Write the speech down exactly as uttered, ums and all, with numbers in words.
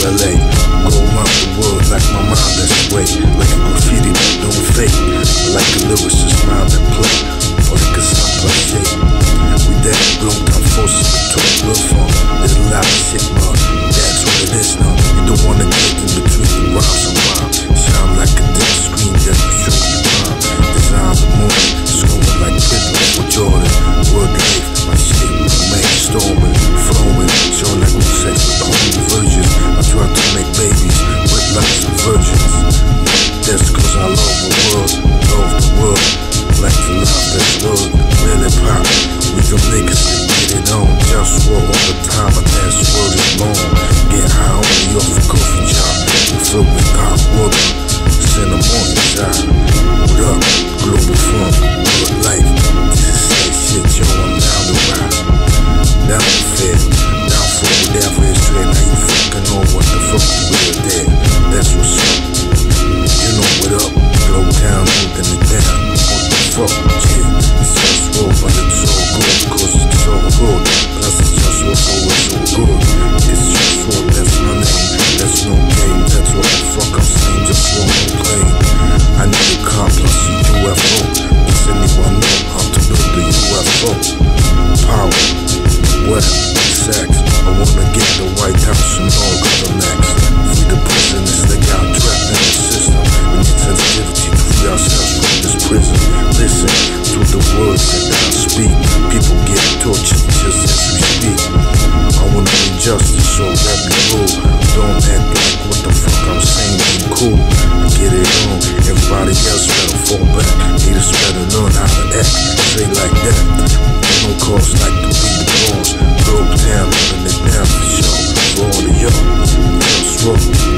L A. Go around the world like my mind that's way. Like a graffiti that don't fake. Like a lyricist mind that play. Or like a sample shape. We that blown down forces to a real fun. Little loud shit, man. That's what it is now. You don't wanna get in between the rhymes and rhyme. Shine like a dim screen that will show you mine. Design the moon, scrolling like Pippen with Jordan. Word life, my shit, man, storming, flowing. Showing like we sex with the holy virgins. I try to make babies with lights and virgins. That's cause I love the world, love the world. Like to love this world, really pop. We them niggas that get it on. Just war all the time, and that's word is long. Get high only off a coffee shop. We fill with hot water. Send them on the side. What up? Global firm, good life. This is that shit, yo, I'm down to ride. Down to fair, down for whatever is straight. Now you fucking know what the fuck you will there. That's what's up. You know what up? Glow town, moving it down. What the fuck, yeah. It's just war, but it's so good. Cause it's so good. Plus it's just what's always so good. It's just war, that's my name. That's no game, that's what the fuck I'm saying. Just war, no plane. I need a car plus a U F O. Does anyone know how to build a U F O? Power, what, sex. I wanna get the White House and all the next. Free the prisoners that got trapped in the system. We need sensitivity to free ourselves from this prison. Listen to the words that I speak. People get tortured just as we speak. I wanna be justice, so let me rule. Don't act like what the fuck I'm saying ain't cool. Get it on, everybody else better fall back. Haters better learn how to act, say like that. No cause like to be the boss. Globe town, living it down for sure. For all of y'all, just roll.